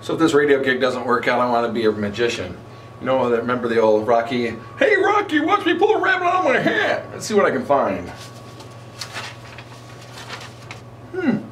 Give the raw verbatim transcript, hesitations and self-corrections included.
So if this radio gig doesn't work out, I want to be a magician. You know, remember the old Rocky, "Hey Rocky, watch me pull a rabbit out of my hat." Let's see what I can find. Hmm.